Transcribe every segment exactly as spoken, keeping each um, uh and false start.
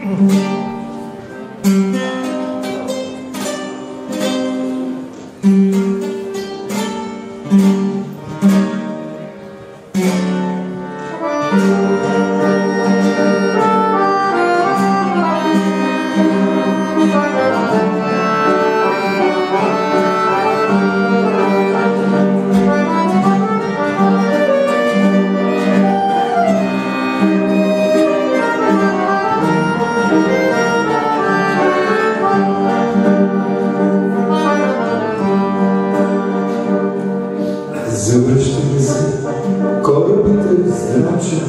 Завръщаме се, корабите здрача,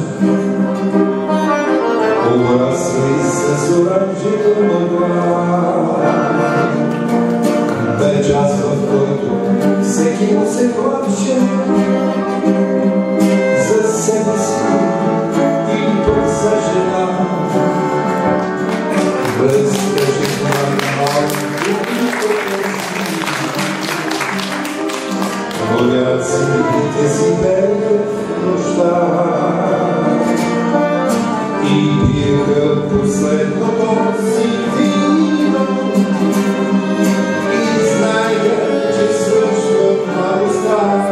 обрасли с оранжева мъгла. Бе час, в който всеки му се плаче за себе си и пък за жена. Разкажи на малко моряците си пеят в нощта и пиеха последното си вино и знаеха, че свършва младостта.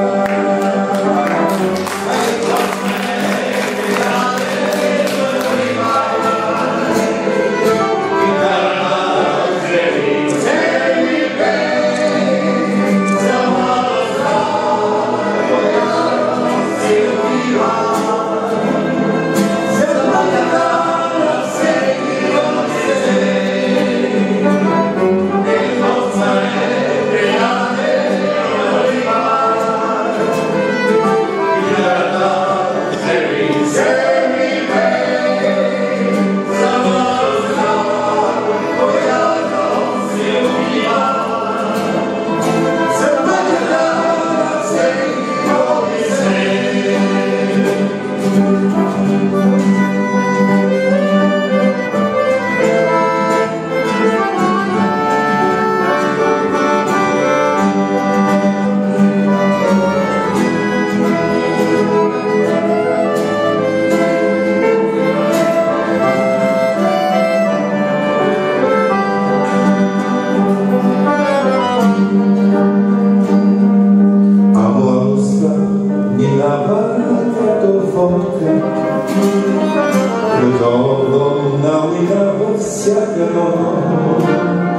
Налина всяка нощ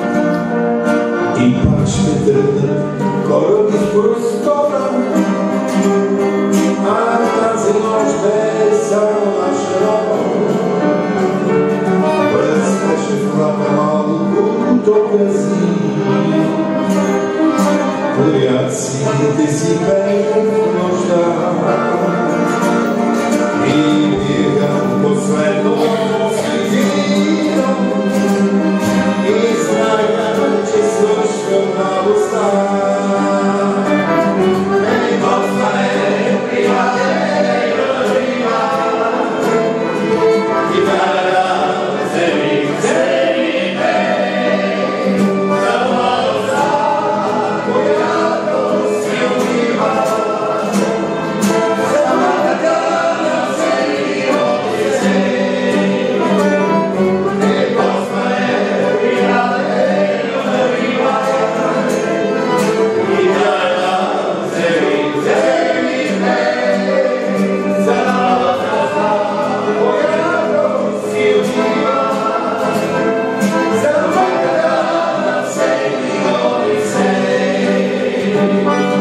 и пак ще тръгнат кораби в простора, а тази нощ бе само наша нощ. Бръскаше в хлада малкото гази, моряците си пеят в нощта и пиеха последно и знаеха, че свършва младостта. Ей, Господи, приятели, китара, вземи, вземи ме за младостта, която си отива. За младата вземи от езей. Ей, Господи, Thank you.